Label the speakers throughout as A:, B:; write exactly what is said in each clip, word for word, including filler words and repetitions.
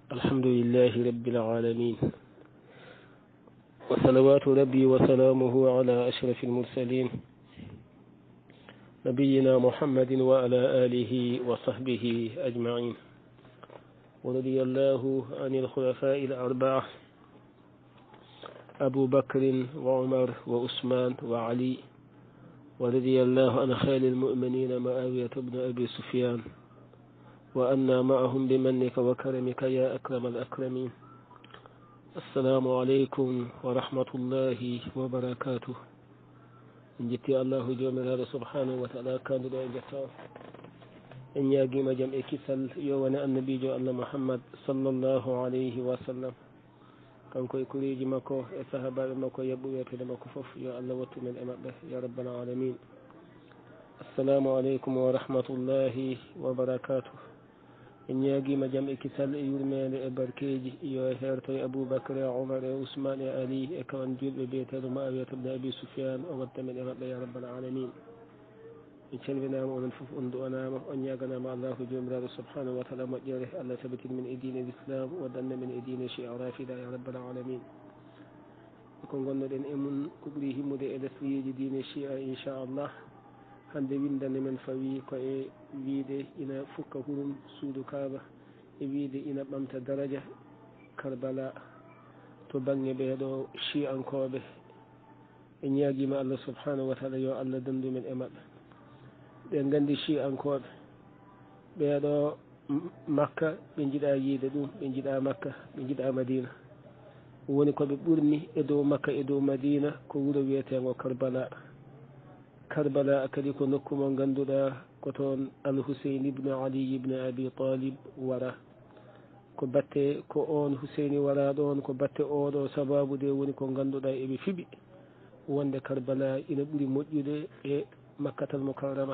A: الحمد لله رب العالمين، وصلوات ربي وسلامه على أشرف المرسلين نبينا محمد وعلى آله وصحبه أجمعين. ورضي الله عن الخلفاء الأربعة أبو بكر وعمر وعثمان وعلي، ورضي الله عن خير المؤمنين معاوية بن أبي سفيان، وأنا معهم بمنك وكرمك يا أكرم الأكرمين. السلام عليكم ورحمة الله وبركاته. جتي الله جل سبحانه وتعالى كان لا جتا إن يجي مجمع كسل يوانا النبي جو الله محمد صلى الله عليه وسلم كان كوي كريج مكو الصحابة مكو يبو يكيد مكو فف يا الله وتو من أمبه يا رب العالمين. السلام عليكم ورحمة الله وبركاته. إن يجي مجمع كسل يرمي لبركيج يا هرتي أبو بكر عمر عثمان علي كان جل بيت معاوية بن أبي سفيان أود من أمبه يا رب العالمين. إن شاء الله نعم ونفف أندو أنام أن يغنى مع الله جمرة سبحانه وتعالى مجاره الله ثبت من إدين الإسلام ودن من إدين شيء رافدا يا رب العالمين. يكون قلنا لأن إمن كبريه مدى إدسلي دين الشيء إن شاء الله هند وندن من فوي كأي ويدي إنا فكههم سود كابة ويدي إنا بمت درجة كربلاء تبني بيدو شيء كوبه إن يجي مع الله سبحانه وتعالى يا الله دند من إمام ɓen gandi chi encore ɓeeɗo makka ɓe jiiɗa yiide ɗum ɓe jiiɗa makka ɓe jiiɗa madina woni koɓe ɓurni e dow makka e dow madina ko wuuro wiyetego karbala. karbala kadi ko nokku mo ganduɗa ko toon alhusein ibne ali ibne abi talib wara ko batte ko on huseini wara ɗon ko batte oɗo sababu de woni ko ganduɗa eɓe fiɓi wonde karbala ina ɓuuri moƴƴude e makkatal mukarrama.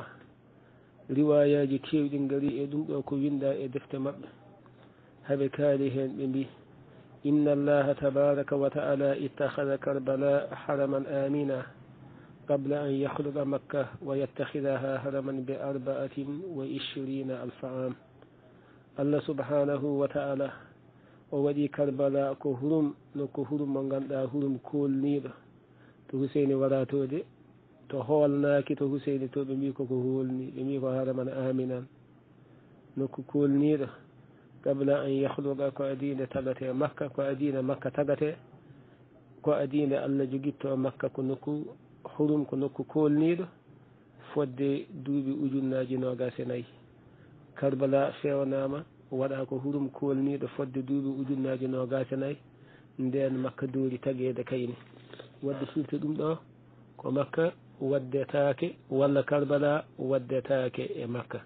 A: riwayaji kewɗi gari e ɗum ɗo ko winda e defte maɓɓe haɓe kaali hen ɓe mbi inna allaha tabaraka wa taala ittahada karbala haraman amina qabla an yahluqa makka wa yattahidaha haraman bi arba'atin wa ishirina alfa am. allah subhanahu wa taala o waɗi karbala ko hurum no ko hurum mo ganduɗa hurum kolniɗo to huseini waratode to hoolnaaki to huseini to ɓe mbi koko hoolni ɓe mbi ko haraman aminan nokku kolniɗo qabla an yahluqa ko adinde tagate makka ko adina makka tagate ko adinde allah jogitto makka ko nokku hurum ko nokku kolniɗo fodde duuɓi ujunnaji nogas e nayyi. karbala fewnama waɗa ko hurum kolniɗo fodde duuɓi ujunnaji nogas e nayyi nden makka doori taguede kayni wadde firti ɗum ɗo ko makka waddetake walla karbala waddetake e makka.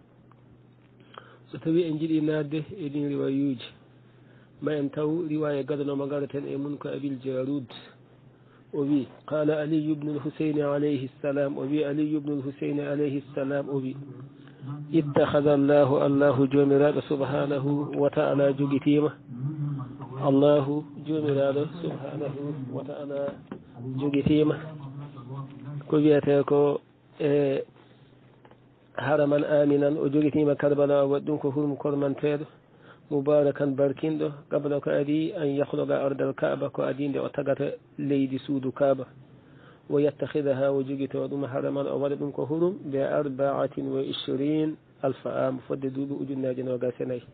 A: so tawi en jiiɗi nadde e ɗin riwayuji ma en taw riwaya gadanoma garaten e mun ko abil jarud o wi qala aliyu bnu lhuseini alayhi ssalam o wi aliyu bnu lhuseini alayhi ssalam o wi ittahada allahu allahu jomiraɗo subhanahu wa taala jogitima allahu jomiraɗo subhanahu wa taala jogitima ko wiyete ko e haraman aminan o jogitima karbala o waɗi ɗum ko hurum kormanteɗo mubarakan barkinɗo qabla ko adi an yahluga ardal kaaba ko adi nde o tagata leydi suudu kaaba wo yettahidaha o jogito ɗum haraman o waɗa ɗum ko hurum be arbaatin wa ishirin alfa am fodde duuɓi ujunnaji nogas e nayyi.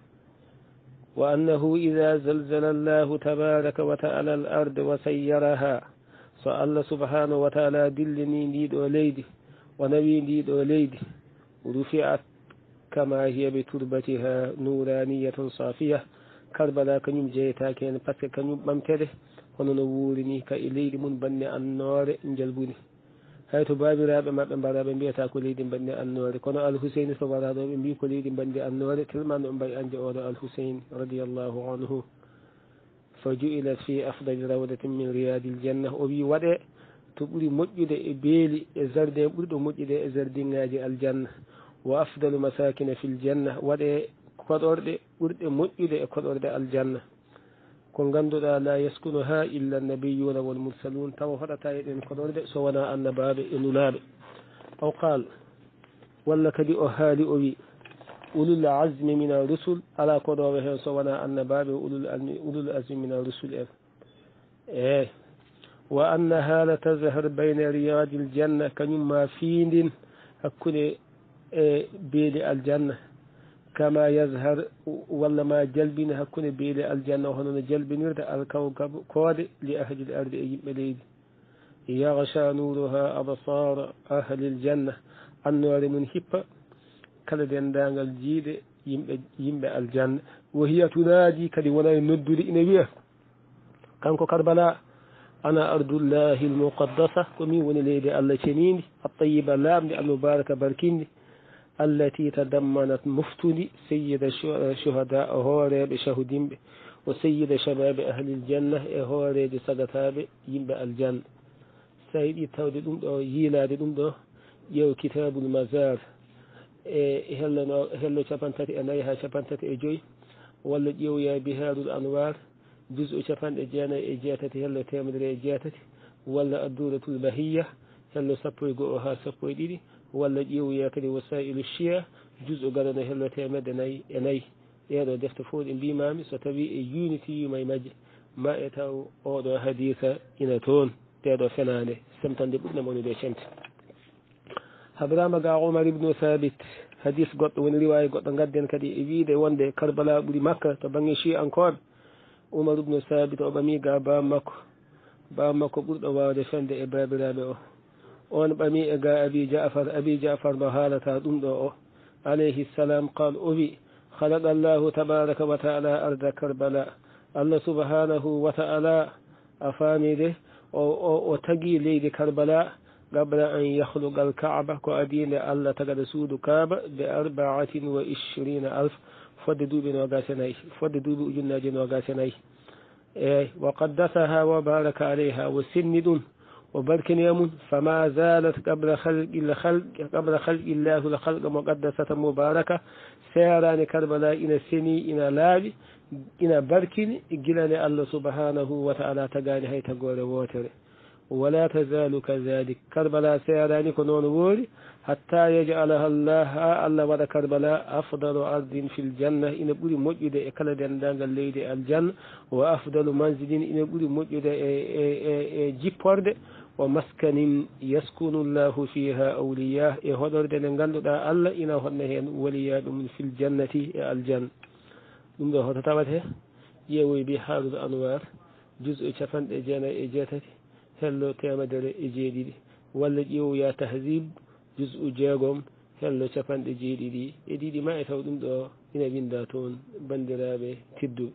A: wa annahu ida zalzala allahu tabaraka wa taala al ard wa sayyaraha so allah subhanahu wa taala dillini ndiɗo leydi o nawi ndiɗo leydi rufi'at kama hiya bi turbatiha nuraniyatun safiya. karbala kañum jeyetake hen par ce que kañum ɓamtede hono no wuurini ka e leydi mum banne annore jalbuni hay to babiraɓe mabɓe mbaraɓe mbiyata ko leydi banne annore kono alhuseini so waraɗo ɓe mbi ko leydi bande annore tellement no mbayi ande oɗo alhusein radiallahu anhu fa ju'ilat fi afdali rawdatin min riyadil janna o wi waɗe to ɓuuri moƴƴude e beeli e jardin ɓurɗo moƴƴude e jardin ngaji aljanna wa afdalu masakina fil janna waɗe koɗorɗe ɓurɗe moƴƴude e koɗorɗe aljanna ko ganduɗa la yaskunuha illa annabiyuna wal mursalun tawa hoɗata e ɗen koɗorɗe so wona annabaɓe e nulaɓe. aw qal walla kadi o haali o wi ulul azmi min ar-rusul ala koɗoɓe hen so wona annabaɓe ulul ulul azmi min ar-rusul en eyi wa annaha la tazhar bayna riyadi l janna kañum ma fiindin hakkude e beeli aljanna kama yazhar walla ma jalbina hakkude beeli aljanna hono no jalbinirta alkawkab koode li ahli l ardi e yimɓe leydi yaghsha nuruha absara ahli l janna annore mum hippa kala dendagal jiiɗe yimɓe yimɓe aljanna wo hiya tunaadi kadi wona e noddude ina wiya kanko Karbala ana ardullahi almuqaddasa ko min woni leydi Allah cenidi attayiba laamdi almubaraka barkindi allati tadammanat muftundi sayyida shuhada hooreɓe shahudimɓe o sayyida shababe ahli aljanna e hooreje sagataɓe yimɓe aljanna sa yiɗi tawde ɗum ɗo yiilade ɗum ɗo ƴeew kitabul mazar e hellono hello capan tati e nayyi ha capan tati e joyyi walla ƴeewoya biharul anwar jus u capanɗe jeenayyi e jeetati hello temedere e jeetati walla adduratul bahiya hello sappo e goho ha sappo e ɗiɗi walla ƴeewoya kadi wasailu chia jus u gadano hello temedde nayyi e nayyi ɗeɗo defte fof ɗe mbimami so tawi e unitiyuma e majje ma e taw oɗo hadisa ina toon ɗeɗo fenade semtande ɓurɗe monude cemte habrama ga Umar ibnu Thabit hadis goɗɗo woni riwaye goɗɗo gadden kadi e wiide wonde Karbala ɓuuri Makka to banggue chi encore Umar ibnu Thabit o ɓami ga bam makko bam makko ɓurɗo wawde fende e babiraɓe o on ɓami e ga Abi Ja'far Abi Ja'far mo haalata ɗum ɗo o alayhi salam qal o wi khalaqa Allahu tabaraka wa ta'ala arda Karbala Allah subhanahu wa ta'ala a famide o o tagi leydi Karbala qabla an yakhluqa al-Ka'ba ko adinde Allah tagada suudu Kaaba be arba'atin wa ishrina alf fodde duuɓi nogas e nayyi fodde duuɓi ujunnaji nogas e nayyi eyi wa qaddasaha wa baraka alayha wa sinni ɗum o barkini mum fama zalat qabla khalqi lhalqi qabla khalqi llahu l halqa muqaddasata mubaraka seerani Karbala ina seni ina laaɓi ina barkini gilane Allah subhanahu wa ta'ala tagani hay tagore wotere wala tazalu kadhalik Karbala seerani ko noon woori hatta yaj'alaha Allah ha Allah waɗa Karbala afdalu ardin fil janna ina ɓuuri moƴƴude e kala dendagal leydi aljanna wa afdalu manzilin ina ɓuuri moƴƴude e e e jipporde wa maskanin yaskunu llahu fiha awliya e hoɗorde nde ganduɗa Allah ina honno hen waliyaɓe mum fil jannati e aljanna ɗum ɗo hoto tawate ƴeewoy bi Harul Anwar jus e capanɗe jeenayyi e jeetati hello temedere e jeeɗiɗi walla ƴeewoya tahzib jus u jeegom hello capanɗe jeeɗiɗi e ɗiɗi ma e taw ɗum ɗo ina winda toon bandiraɓe tiddu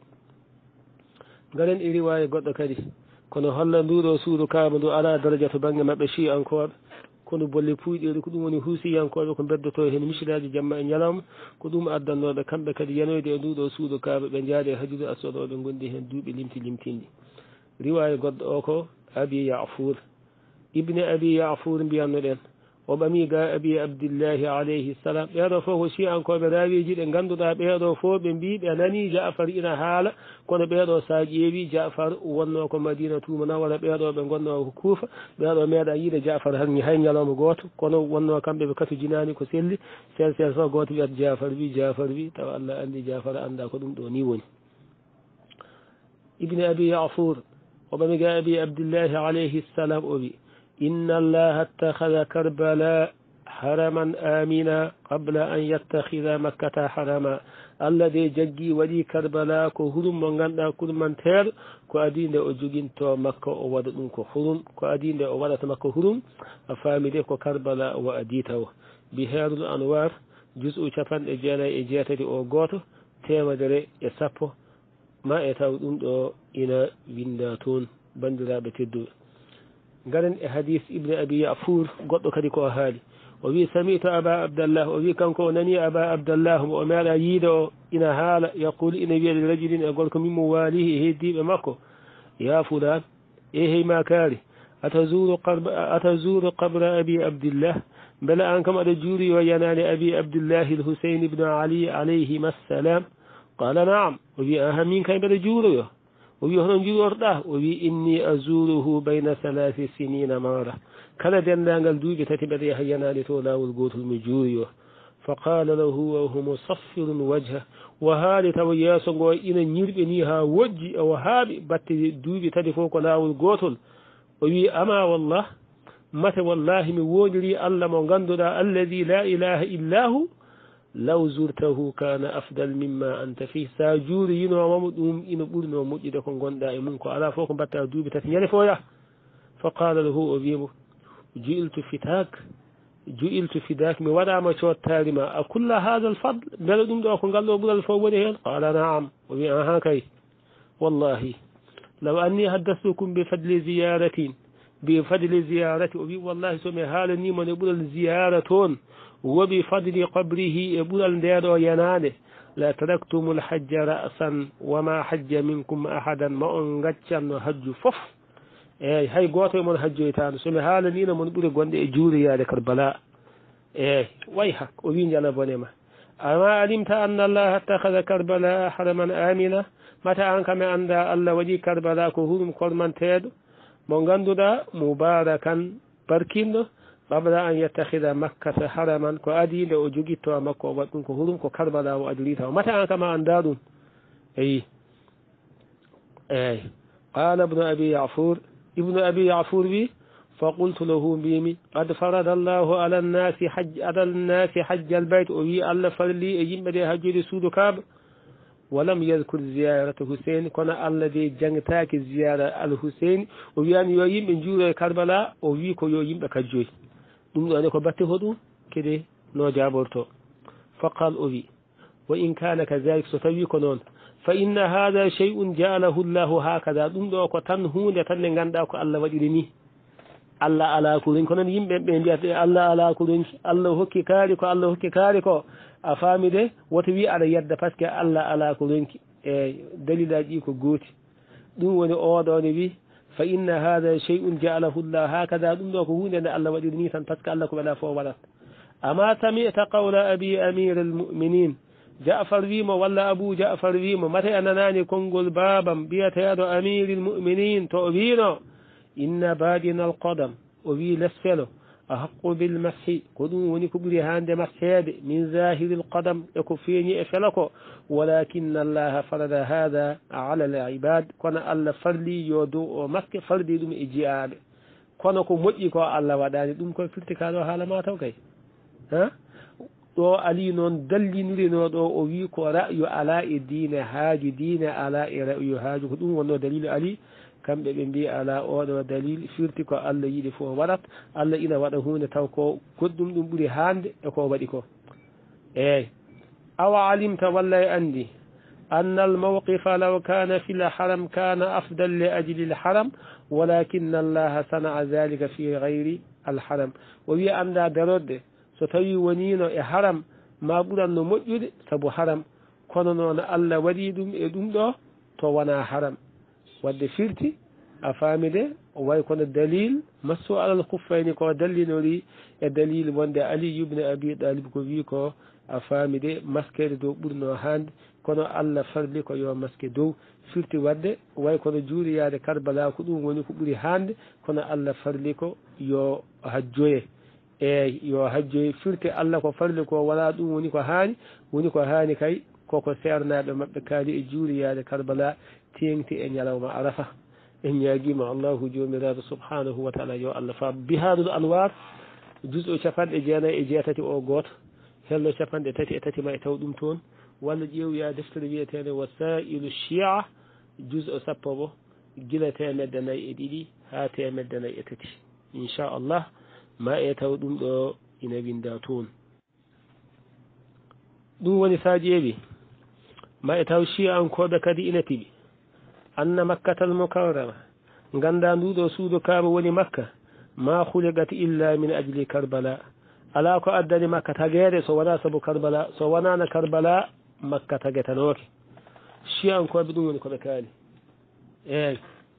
A: garen e riwaya goɗɗo kadi kono holla nduɗo suudu Kaaba ndu ala daraja to banggue mabɓe chi encore kono bolle puyɗeɗe ko ɗum woni huusiyankoɓe ko beddoto hen misidaji jamma e ñalawma ko ɗum addannoɓe kamɓe kadi yanoyde e nduɗo suudu Kaaba ɓe jaade e hajude aswad o ɓe gondi hen duuɓi limti limtinɗi riwaya goɗɗo o ko Abi Ya'fur ibne Abi Ya'fur mbiyanno ɗen o ɓami ga Abi Abdillahi alayhi salam ɓeeɗo fof ko siyankoɓe raawiji ɗe ganduɗa ɓeeɗo fof ɓe mbi ɓe nani Ja'far ina haala kono ɓeeɗo sa ƴeewi Ja'far wonno ko Madina Munawwara ɓeeɗo ɓe gonno ko Kuufa ɓeeɗo meeɗa yiide Ja'far hanni hay ñalawma goto kono wonno kamɓe ɓe katu jinani ko selli sel sel fof goto wiyata Ja'far wi Ja'far wi tawa Allah andi Ja'far anda ko ɗum ɗo ni woni ibne Abi Ya'fur o ɓami ga Abi Abdillahi alayhi salam o wi inna allaha attakhadha Karbala haraman amina qabla an yattakhidha makkata harama Allah de jaggi waɗi Karbala ko hurum mo ganduɗa kurmanteeɗo ko adinde o joguinto Makka o waɗa ɗum ko hurum ko adinde o waɗata Makka hurum a faamide ko Karbala o adi taw Biharul Anwar jus u capanɗe jeenayyi e jeetati o goto temedere e sappo ma e taw ɗum ɗo ina winda toon bandiraɓe tedduɓe garen e hadis ibne Abi Ya'fur goɗɗo kadi ko haali o wi sami'tu Aba Abdallah o wi kanko o nani Aba Abdallah mo o meeɗa yiide o ina haala yaqulu ina wiya li rajulin e gorko min mo waalihi e heddiɓe makko ya fulan e hey ma kaari atazuru atazuru qabra Abi Abdillah beele an kam aɗa juuri yo yanani Abi Abdillah al-Husayn ibn Ali alayhima assalam qala na'am o wi aha min kay mbeɗa juuroyo o wi hono juurorɗa o wi inni azuruhu bayna salasi sinina mara kala dendagal duuɓi tati mbeɗa yaha yanade to lawol gotol mi juuriyo فقال له وهو مصفر وجهه وهالي تو ياسو إن نيربني ها وجي أو هابي باتي دوبي تدي فوق لاول غوتل وي أما والله متى والله من وجري الله من غندنا الذي لا إله إلا هو لو زرته كان أفضل مما أنت فيه ساجور ينو ومدوم إن بولنا ومجد كون غندا إمونكو على فوق باتا دوبي تتنيني فويا فقال له أبيمو جئلت فتاك جئلت فداك من وضع ما شو التالمة أكل هذا الفضل بلدهم دو أكون قال له أبو الفوضي قال نعم وبي أها كي والله لو أني حدثتكم بفضل زيارة بفضل زيارة وبي والله سمي هالني من أبو الزيارة وبفضل قبره أبو الدير ينانه لا تركتم الحج رأسا وما حج منكم أحدا ما أنغتشا حج فف eyi hay gooto mon hajjoytaano somi haalanino mon ɓuri gonɗe e juuriyaade Karbala eyi way hak o wi njala bone ma ama alimta anna allaha ittahada Karbala haraman amina mata an kam e annda allah waɗi Karbala ko hurum kormanteeɗo mo ngannduɗaa mubarakan barkinɗo qabla an yettahida makkata haraman ko adiinde o jogitto makko o waɗ ɗum ko hurum ko Karbala o adorita o mata an kam a annda ɗum eyi eyi qala ibnu abi ya'fur ابن أبي يعفور بي فقلت له بيمي قد فرض الله على الناس حج على الناس حج البيت وي الله فرلي يمدي حج سود كاب ولم يذكر زيارة حسين كنا الذي جنتاك زيارة الحسين وي أن يويم من جور كربلاء وي كو يويم بكجوي دم أنا كبت هدو كده نو جابورتو فقال أبي وإن كان كذلك ستوي كنون فإن هذا شيء جعله الله هكذا دum do ko tan hunde tan ne ganda ko Allah wadiri ni Allah ala ko ren ko non yimbe be mbiyata Allah ala ko ren Allah hokki kaari ko Allah hokki kaari ko a famide woto wi ala yadda parce que Allah ala ko ren e dalilaji ko goti dum woni odo ne wi fa inna hadha shay'un ja'alahu Allah hakaza dum do ko hunde ne Allah wadiri ni tan parce que Allah ko wala fo wadat ama sami'ta qawla abi amir al-mu'minin جعفر ويما ولا أبو جعفر ويما متى أنناني كونغول بابا بيتيادو أمير المؤمنين تؤبينا إن بادنا القدم وفي لسفله أحق بالمسح قدوني كبري هاند مسحيد من ظاهر القدم يكفيني إفلكو ولكن الله فرض هذا على العباد كنا الله فرلي يودو ومسك فردي دم إجياد كنا كو مجيكو الله وداني دم كو فلتكادو حالا ما توكي ها ɗo ali noon dallinirino ɗo o wi ko ra'yu ala e diine haaji diine ala e ra'yu haaji ko ɗum wonno dalilu ali kamɓe ɓe mbi ala oɗo dalil firti ko Allah yiɗi fof waɗat Allah ina waɗa hunde taw ko goɗɗum ɗum ɓuri hande e ko waɗi ko eyyi awa alimta walla e andi أن الموقف لو كان في الحرم كان أفضل لأجل الحرم ولكن الله صنع ذلك في غير الحرم ووي أندا درود so tawi wonino e haram ma ɓuranno moƴƴude sabu haram kono noon Allah waɗi ɗum e ɗum ɗo to wona haram wadde firti a faamide way kono dalil massu alal kuffayni ko dallinori e dalil wonde Ali ibn Abi Talib ko wi ko a faamide maskede dow ɓurno hande kono Allah farli ko yo maske dow firti wadde way kono juuriyade Karbala ko ɗum woni ko ɓuri hande kono Allah farli ko yo hajjoye e yo hajjoye firti Allah ko farli ko wala ɗum woni ko haani woni ko haani kay koko sernaɓe maɓɓe kaali e juuriyade Karbala tengti e ñalawma Arafa en ñaguima Allahu jomiraɗo subhanahu wa taala yo Allah faam Biharul Anwar juz o capanɗe jeenayyi e jeetati o goto hello capanɗe tati e tati ma e taw ɗum toon walla ƴeewoya deftere wiyetede Wasailu Shia juz o sappo bo gila temedde nayyi e ɗiɗi ha temedde nayyi e tati inchallah ma e taw ɗum ɗo ina winda toon ɗum woni sa ƴeewi ma e taw Shia ankoɓe kadi ina tiɓi anna makkatal mukarrama ganda nduɗo suudu kaaba woni makka ma khuliqat illa min ajli Karbala ala ko addani makka tagede so wona sabu Karbala so wonano Karbala makka tagetanoke Shi'ankoɓe ɗum woni koɓe kaali eyyi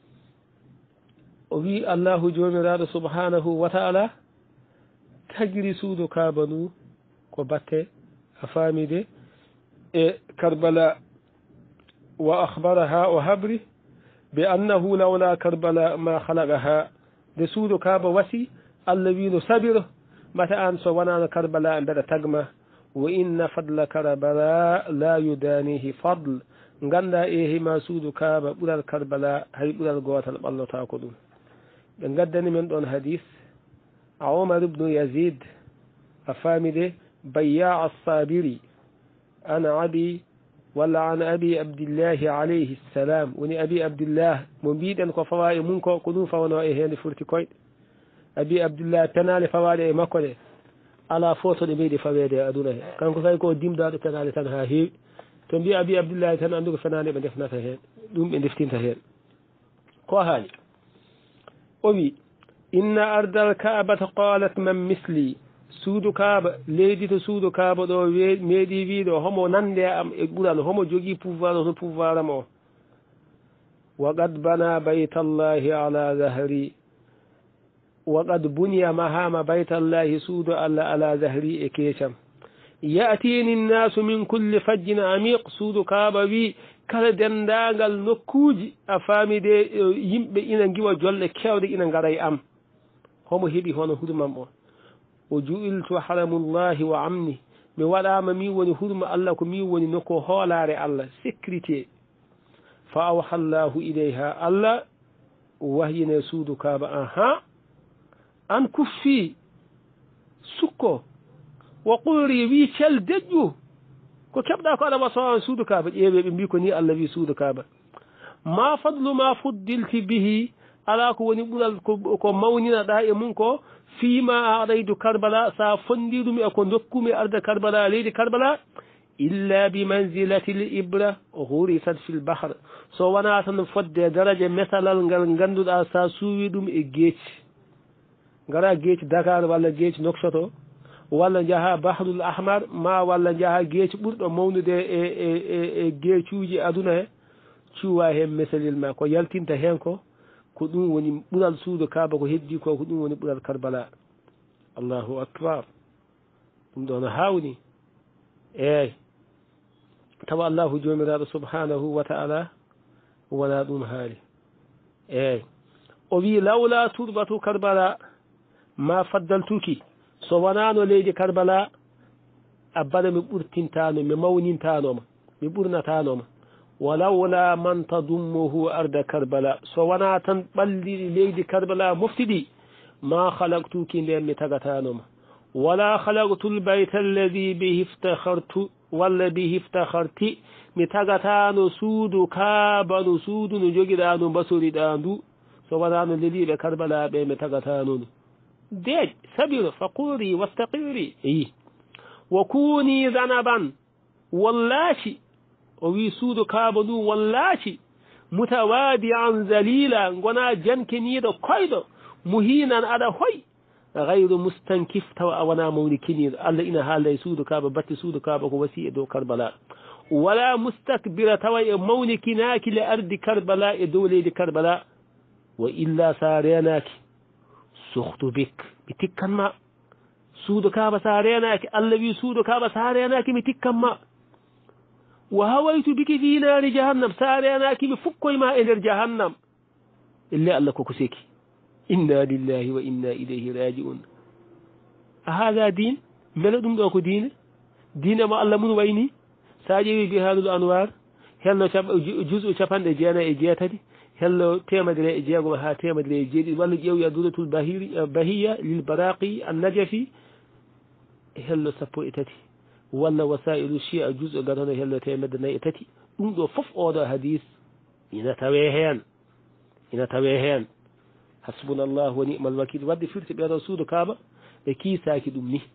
A: o wi Allahu jomiraɗo subhanahu wa ta'ala tagiri suudu kaaba ndu ko batte a faamide e Karbala wa akhbaraha o habri bi annahu lawla Karbala ma khalaqaha de suudu kaaba wasi Allah wino sabiro mata an so wonano Karbala mbeɗa tagma wa inna fadla karbala la yudanihi fadl ganda e hima suudu kaaba ɓural karbala hay ɓural gotal ɓallota ko ɗum ɓe gaddani men ɗon hadis a omar ibnu yazid a famide bayya assabiri ana abi walla an abi abdillahi alayhi ssalam woni abi abdillah mo mbiɗen ko fawa e mum ko ko ɗum fawno e hende furti koyɗe abi abdillah penale fawaɗe e makko ɗe ala foto ɗe mbiɗi fawede e aduna he kanko kay ko dimdaɗo penale tan ha heewi to mbiya abi abdillahi tan andu ko fenade ɓe defnata hen ɗum ɓe deftinta hen ko haali o wi inna ardal kaabata qalat man misli suudu kaaba leydi to suudu kaaba ɗo meeɗi wiiɗo homo nande am e ɓural homo jogii pouvoir to pouvoir am o wa qad bana baytallahi ala zahri wa qad buniya mahama baytallahi suudu allah ala zahri e keecam ya'tini nnasu min kulli fajjin amiq suudu kaaba wi kala dendagal nokkuuji a faamide yimɓe ina giwa jolle kewɗe ina ngara e am homo heɓi hono hurmam o o ju'iltu haramullahi wa amni mi waɗama mi woni hurma allah ko mi woni nokku hoolare allah sécurité fa awha llahu ilayha allah wahyine suudu kaaba aha an kuffi sukko wo quri wi cel deƴƴu ko keɓɗa ko aɗa waso an suudu kaaba ƴeewe ɓe mbi ko ni allah wi suudu kaaba ma fadlu ma fuddilti bihi ala ko woni ɓural ko mawninaɗa e mum ko fiima aɗaydu karbala sa fondi ɗum e ko dokkumi arda karbala leydi karbala illa bi manzilati l ibra hurisat fi l bahr so wona tan fodde daraja mesalal ngal ganduɗa sa suuwi ɗum e geeci ngara geeci dakar walla geeci noksoto walla jaaha bahrul ahmar ma walla jaaha geeci ɓurɗo mawnude e e e geecuuji aduna he cuwa hen mesalil ma ko yaltinta hen ko ko ɗum woni ɓural suudu kaaba ko heddi ko ko ɗum woni ɓural karbala allahu akbar ɗum ɗo no hawni eyyi tawa allahu jomiraɗo subhanahu wa ta'ala wona ɗum haali eyyi o wi lawla turbatu karbala ma faddaltuki so wonano leydi karbala abbada mi ɓurtintano mi mawnintanoma mi ɓurnatanoma walawla man tadummuhu arda karbala so wona tan ɓalli leydi karbala moftiɗi ma halaktuki nden mi tagatanoma wala halaktu lbayta alladi bihi iftakhartu walla bihi iftakharti mi tagatano suudu kaaba no suudu no joguiɗa no mbasoriɗa ndu so wonano leliɓe karbala ɓe mi tagatanono deej sabiro faquri wastaqiri eyi wa kuni zanaban wallaci o wi suudu kaaba ndu wallaci mutawadi an zalila gona jankiniɗo koyɗo muhinan aɗa hoy gayru mustankif tawa a wona mawni kiniɗo allah ina haalda e suudu kaaba batte suudu kaaba ko wasi e dow karbala wala mustakbira tawa e mawni kinaki le ardi karbala e dow leydi karbala wa illa sa renaki suhtu bik mi tikkanma suudu kaaba sa renaki allah wi suudu kaaba sa renaki mi tikkanma wa hawaytu biki fi naari jahannam sa renaki mi fukkoyma e nder jahannam ille allah koko seki inna lillahi wa inna ilayhi raji'un a hada din beele ɗum ɗo ko diine diine mo allah mun wayni sa ƴeewi bihanul anwar hello juzu capanɗe jeenayi e jeetati hello temedere e jeegom ha temedere e jeeɗiɗi walla ƴeewi aduratul bahiri bahiya lil baraqi an najafi hello sappo e tati walla wasailu chia juzu gatono hello temedde nayyi e tati ɗum ɗo fof oɗo hadis ina tawe hen ina tawe hen hasbunallahu wa ni'mal wakil wadde firti ɓeɗo suudu kaaba ɓe kiisaki ɗum ni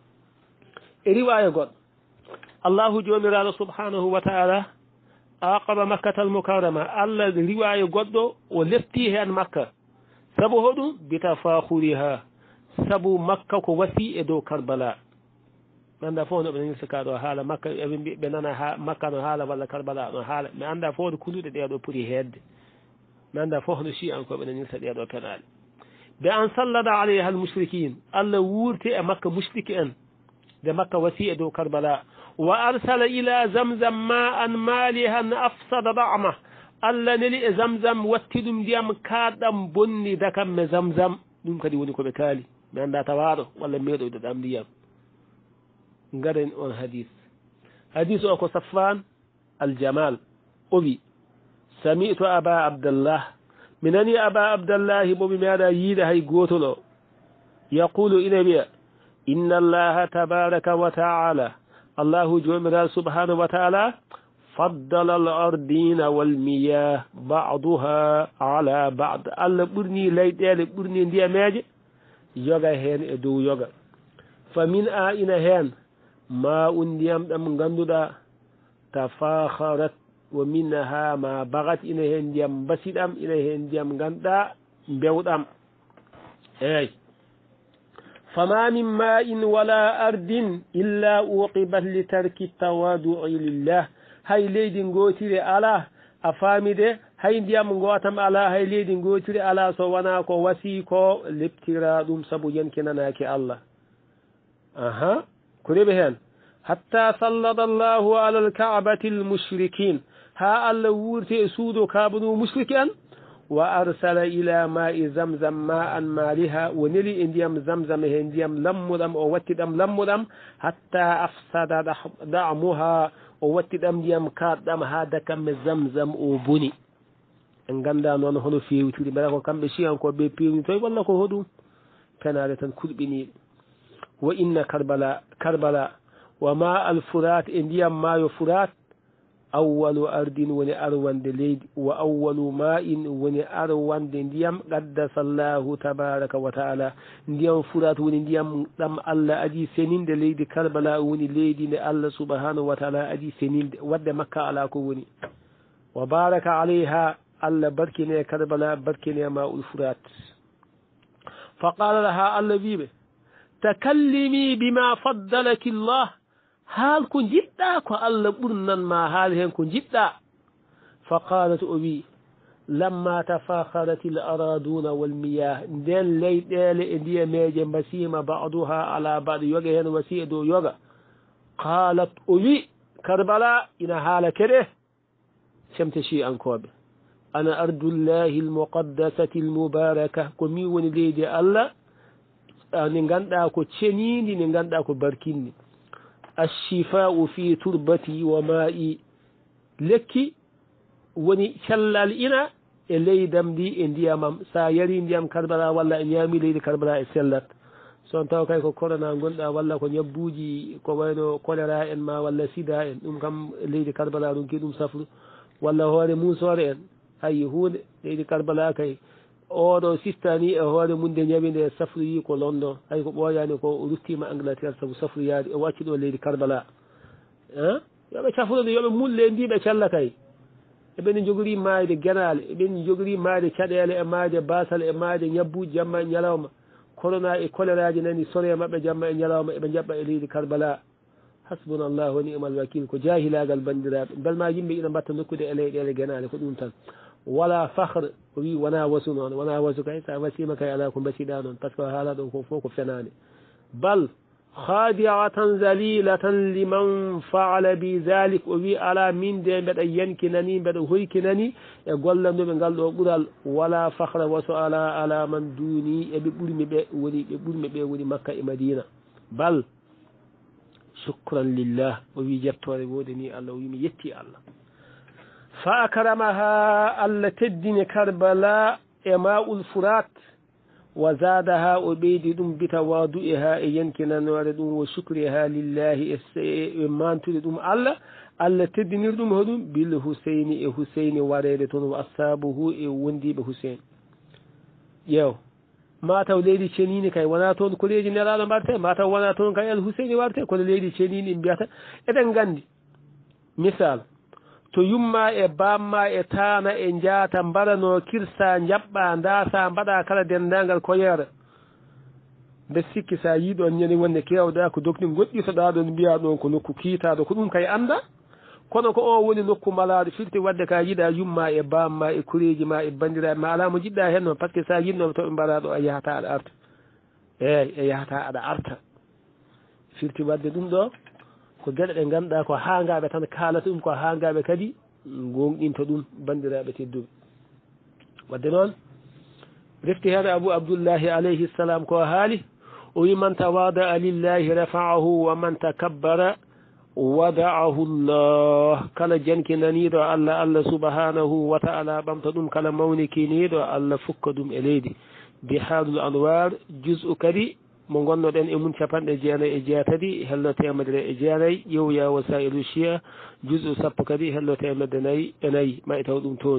A: e riwaya goɗɗo allahu jomiraɗo subhanahu wa ta'ala aqaba makkata al mukarrama allah riwaya goɗɗo o lefti hen makka sabu hoɗum bitafahuriha sabu makka ko wasi e dow karbala mi anda fof no ɓe nani sika ɗo haala makka eɓe mbi ɓe nana ha makka no haala walla karbala no haala mi anda fof no kunduɗe ɗeɗo poti hedde mi anda fof no chi an koɓe nanirta ɗeɗo penaɗe be an sallada alayha al mushrikin allah wurti e makka mushriki en de makka wasi e dow karbala wa arsala ila zamzam ma an malihan afsada da'ma allah neli e zamzam watti ɗum ndiyam kaɗɗam bonni dakamme zamzam ɗum kadi woni koɓe kaali mi anda tawaɗo walla meeɗoyɗo ɗam ndiyam garen on hadis hadis o ko Safwan aljamal o wi sami'tu aba abdallah mi nani aba abdallahi momi meeɗa yiide hay gotol o yaqulu ina wiya inna allaha tabaraka wa taala allahu jomiral subhanahu wa taala faddala al ardina walmiyah baduha ala bad allah ɓurni leyɗele ɓurni ndiyameje yoga hen e dow yoga fa min a ina hen ma un ndiyam ɗam ganduɗa tafakharat wa minha ma bagat ina hen ndiyam basiɗam ina hen ndiyam ganduɗa mbewɗam eyyi fama min ma in wala ardin illa uqibat li tarki tawadu'i lillah hay leydi gotiri ala a faamide hay ndiyam gotam ala hay leydi gotiri ala so wona ko wasi ko leptira ɗum saabu yankinanaki Allah aha ko reɓe hen hatta sallada allahu ala alka'bati almushrikin ha Allah wurti e suudo kaabanu mushriki en wa arsala ila ma'i zamzam ma'an maliha wa neli e ndiyam zamzam he ndiyam lammuɗam o watti ɗam lammuɗam hatta afsada da'muha o watti ɗam ndiyam kaɗɗam ha dakamme zamzam o boni en ganda noon hono fewtiri mbaɗa ko kamɓe siyankoɓe pewnitoy walla ko hoɗum penade tan kurɓiniɗe wa inna karbala karbala wa ma al furat e ndiyam maayo furat awwalu ardin woni arwande leydi wa awwalu ma'in woni arwande ndiyam qaddasa allahu tabaraka wa taala ndiyam furat woni ndiyam ɗam Allah adi seninde leydi karbala woni leydi nde Allah subhanahu wa taala adi seninde wadde makka ala ko woni wa baraka alayha Allah barkine karbala barkine ma'ul furat fa qala laha Allah wiɓe takallimi bima faddalaki Allah haal ko jiɗɗa ko Allah ɓurnan ma haal hen ko jiɗɗa fa qalat o wi lamma tafakharat al araduna wal miyah nden leyɗele e ndiyameje mbasima ba'duha ala ba'd yoga hen wasi e dow yoga qalat o wi karbala ina haala keɗe semte shi'ankoɓe ana ardullahi al muqaddasati al mubaraka ko mi woni leydi Allah ni ganduɗa ko cenidi ni ganduɗa ko barkinni ashifa'u fi turbati wa ma'i lekki woni cellal ina e leydam ndi e ndiyamam sa yari ndiyam karbala walla e ñaami leydi karbala e sellat son taw kay ko corona gonɗa walla ko ñabbuji ko wayno choléra en ma walla sida en ɗum kam leydi karbala ɗum ki ɗum safru walla hoore musore en ayi hunde leydi karbala kay oɗo sistani e hoore mum nde ñawi nde safroyi ko London hay ko ɓooyani ko ruttima Angleterre saabu safroyade o wacci ɗo leydi karbala a yoɓe cafrude yoɓe mulle ndiɓe cella kay eɓeni jogori maayde guenale eɓeni jogori maayde caɗele e maayde basal e maayde ñabbuji jamma e ñalawma corona e choléraji nani sore mabɓe jamma e ñalawma eɓe jaɓɓa e leydi karbala hasbunallahu wa ni'mal wakil ko jahilagal bandiraɓe belma yimɓe ina mbatta nokkude e leyɗele guenale ko ɗum tan wala fakhre o wi wona wasu noon wona wasu kay sa wasima kay ala ko mbasiɗa noon par ce que haala ɗon ko fof ko fenade bal khadi'atan zalilatan liman fa'ala bi dhalik o wi ala min de mbeɗa yankinani mbeɗa hoykinani e gollanduɓe ngal ɗo ɓuural wala fakhra wasu ala ala man duni eɓe ɓurmi ɓe woni ɓe ɓurmi ɓe woni makka e madina bal shukran lillah o wi jettore wode ni Allah o wi mi yetti Allah fa akramaha Allah teddini karbala e ma'ul furat wa zadaha o ɓeydi ɗum bitawadu'iha e yankinanore ɗum wo shukriha lillahi e mantude ɗum Allah Allah teddinir ɗum hoɗum bil huseyni e huseyni warede toon wa ashabuhu e wondiɓe huseyn ƴeew mataw leydi cenini kay wona toon ko leydi nelaɗo mbarte mataw wona toon kay al huseyni warte kono leydi cenini mbiyata eɗen gandi misal to yumma e bamma e taana e jaata mbarano kirsa jaɓɓa ndasa mbaɗa kala dendagal koyere nde sikki sa yiiɗon ñani wonde kewɗa ko dokni goɗɗitoɗa ɗon mbiya ɗon ko nokku kiitaɗo ko ɗum kay anda kono ko o woni nokku malaɗo firti wadde ka yiiɗa yumma e bamma e kureji ma e bandiraɓe ma ala mo jiɗɗa hen noon par ce que sa yinnoɓe toɓe mbaɗaɗo a yahata aɗa arta eyyi e yahata aɗa arta firti wadde ɗum ɗo ko gueɗe ɗe ganduɗa ko hangaɓe tan kalata ɗum ko hangaɓe kadi gonɗinta ɗum bandiraɓe tedduɓe wadde noon refti hen Abou Abdoullahi alayhi salam ko haali ومن تواضع لله رفعه ومن تكبر ودعه الله كلا جنك ننيدو الله الله سبحانه وتعالى بمتدوم كلا مونكي نيدو الله فكدوم إليدي بحال الأنوار جزء كري من قلنا دين إمون شابان إجانا إجاتدي هلو تيامدر إجاني يو يا وسائل الشيء جزء سبو كري هلو تيامدني إني ما يتودون تون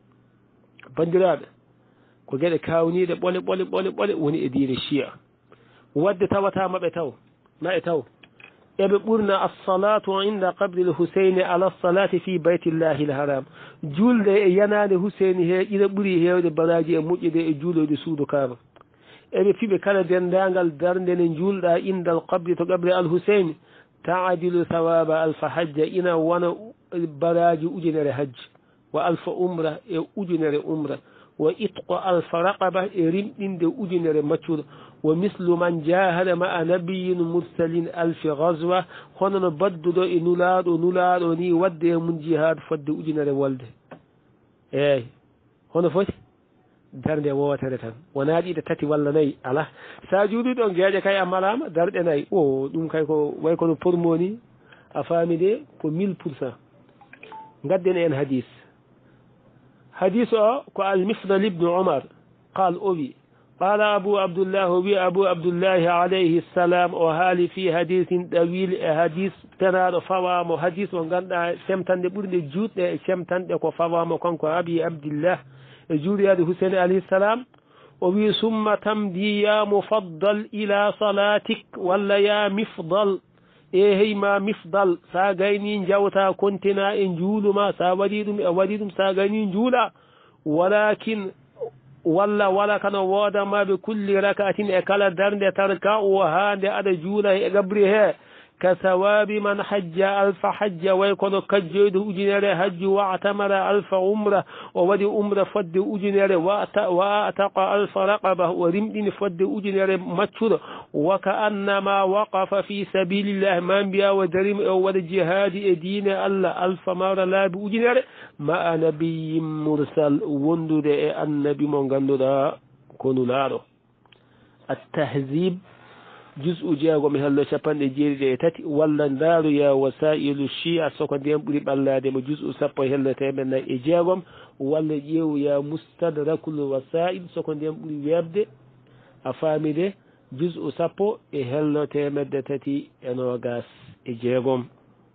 A: بندراد ko geɗe kawniɗe ɓole ɓole ɓole ɓole woni e diine chiya wadde tawatama ɓe taw ma e taw eɓe ɓurna assalatu inda qabri l huseyne ala salati fi baytillahi l haram julde e yanade huseyne he ina ɓuuri hewde baraji e moƴƴude e juuloyde suudu kaaba eɓe fiɓe kala dendagal darde nde julɗa inda al qabri to qabri al huseyne taadilu thawaba alfa hajja ina wona baraji ujunere hajj wa alfa umra e ujunere umra wa itqo alfa raqaba e rimɗinde ujunere maccuɗo wa mislu man jahada ma a nabiyin mursalin alfi gaswa hono no badduɗo e nulaɗo nulaɗo ni wadde e mum jihad fodde ujunere wolde eyyi hono foti darde wotere tan wona ɗiɗe tati walla nayyi ala sa juuɗi ɗon gueƴe kay a malama darɗe nayyi o ɗum kay ko way kono pormoni a faami de ko mille pour cent gadden en hadis حديث المفضل ابن عمر قال أبي قال أبو عبد الله وبي أبو عبد الله عليه السلام وهالي في حديث طويل حديث تنار فوام حديث وغندا شمتان دي بورد جوت شمتان دي كو فوام كونكو أبي عبد الله جوري هذا حسين عليه السلام وبي ثم تمضي يا مفضل إلى صلاتك ولا يا مفضل e heyma mifdal sa gayni jawta kontina e juuluma sa waɗi ɗum e waɗi ɗum sa gayni juula walakin walla wala kana woodamaɓe kulli rakatin e kala darde tarka o hande aɗa juula e gabri he ka sawabi man hajja alfa hajja way kono kajjoyde ujunere hajju wa atamara alfa umra o waɗi umra fodde ujunere wa ataqa alfa raqaba o rimɗini fodde ujunere maccuɗo wa ka annama waqafa fi sabilillah ma mbiya wa darim o waɗa jihadi e diine allah alfa mara laabi ujunere ma a nabiyin mursal wondude e annabi mo ganduɗa konulaɗo attahzib juz'u jeegom hello capanɗe jeeɗiɗi e tati walla ndaaru ya wasailu chia soko ndiyam ɓuri ɓallade mo juz'u sappo e hello temen nayyi e jeegom walla ƴeewu ya mustadrakul wasail soko ndiyam ɓuri webde a faamide juz'u sappo e hello temedde tati e nogas e jeegom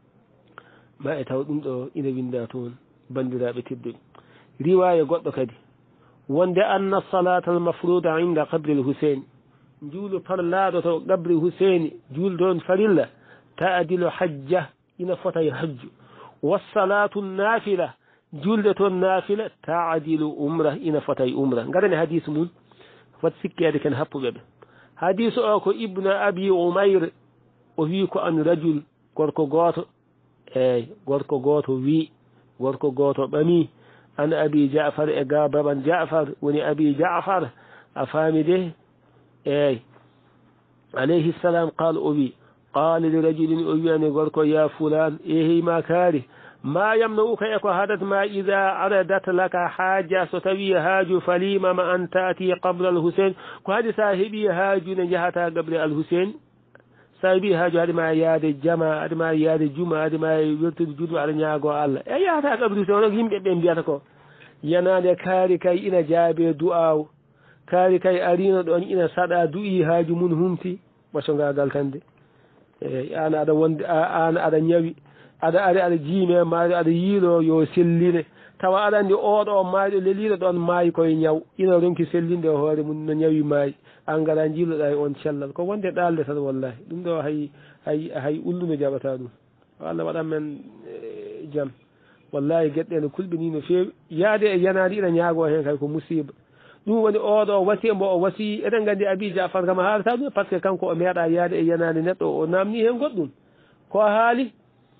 A: ma e taw ɗum ɗo ina winda toon bandiraɓe tedduɓe riwaya goɗɗo kadi wonde anna salata al mafruda inda qabri l husaine juulu parlaɗo to gabri huseyni juulɗon farilla taadilu hajja ina fotay hajju wassalatu nafila julde toon nafila taadilu umra ina fotay umra garani hadis mum fat sikkede ken happuɓe ɓe hadis o ko ibnu abi umayr o wi ko an rajul gorko gooto eyyi gorko gooto wi gorko gooto ɓami an abi jafar e ga baban jafar woni abi jafar a faami de اي عليه السلام قال أبي قال لرجل أبي أن يقولك يا فلان إيه ما كاره ما يمنعك يكو هذا ما إذا عرضت لك حاجة ستوي هاج فليما ما أن تأتي قبل الحسين وهذا صاحبي هاج نجحتا قبل الحسين صاحبي هاج هذا ما ياد الجمع هذا ما ياد الجمعة هذا ما يرتد الجمعة على نياغو الله أي هذا قبل الحسين ونقيم بأم بياتكو ينال كاري كي إنا جابي دعاو kaari kay arino ɗon ina saɗa du'i haaju mum humti masogagal tande eyyi an aɗa wonde an aɗa ñawi aɗa ari aɗa jiime maaɗo aɗa yiilo yo selline tawa aɗa andi oɗo maaɗo leliɗo ɗon maayi koye ñaw ina ronki sellinde hoore mum no ñawi maayi an gara jiiloɗa e on cellal ko wonde ɗalde tan wallahi ɗum ɗo hay hay hay ulluno jaɓata ɗum Allah waɗan men jaam wallahi gueɗɗe no kulɓini no feewi yaade e yanadi ina ñaago hen kay ko musiba ɗum woni oɗo wasi mbo o wasi eɗen gandi abi jafar kam haalata ɗum par ce que kanko o meeɗa yaade e yanade neɗɗo o namni hen goɗɗum ko haali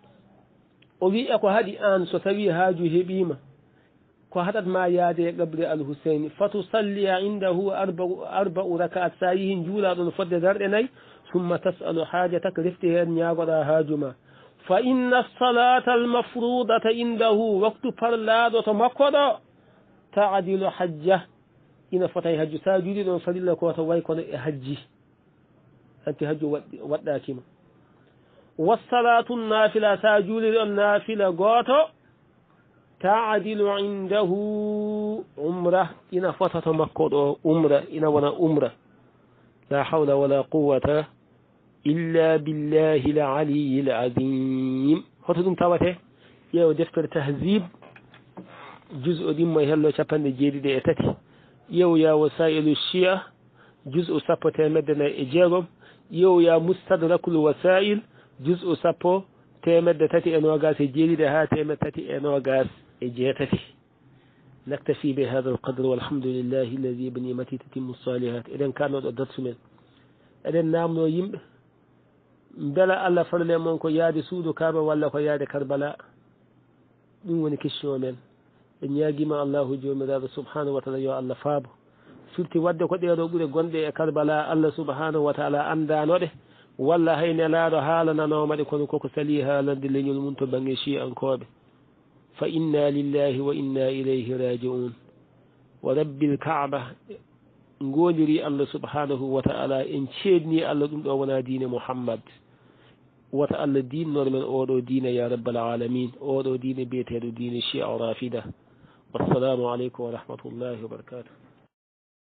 A: o wi e ko haɗi an so tawi haaju heeɓima ko haɗatma yaade e gabri al husaini fatusalliya indahu arbau arbau rakat sa yihi juulaɗon fodde darɗe nayyi summa tasalu haajatak refti hen ñaagoɗa haaju ma fa inna salata al mafrudata indahu waktu parlaɗo to makko ɗo taadilu hajja ina fotay hajju sa juuɗi ɗon farilla ko to way kono e hajji anti hajju waɗɗakima wassalatu nafila sa juuliri on nafila gooto taadilu indahu umra ina fotato makko ɗo umra ina wona umra la hawla wala quwata illa billahi l aliyi l adim hoto ɗum tawate ƴeewa deftere tahzib jus o ɗimmo e hello capanɗe jeeɗiɗi e tati ƴeewya wasailu chia jus o sappo temedde nayyi e jeegom ƴeewya mustadrakul wasail jus o sappo temedde tati e nogas e jeeɗiɗi ha temedde tati e nogas e jeetati naktafi be hada alqadre walhamdulillahi alladi bi nimati tatimu salihat eɗen kannoɗo darsu men eɗen namno yimɓe beela allah falale moon ko yaade suudu kaba walla ko yaade karbala ɗum woni question men ɓe ñaguima allahu jomiraɗo subhanahu wa taala yo allah faabo firti wadde ko ɗeɗo ɓuure gonɗe e karbala allah subhanahu wa taala andanoɗe walla hay nelaɗo haalananomaɗe kono koko sali haalande leñol mum to banggue chi'ankoɓe fa inna lillahi wa inna ilayhi raji'un wa rabbil kaaba gondiri allah subhanahu wa ta'ala en ceedni allah ɗum ɗo wona diine mouhammad wata allah dinnore men oɗo diine ya rabbal alamin oɗo diine biyeteɗo diine chi'a rafida wassalamu aleykum wa rahmatullahi wa barakatuh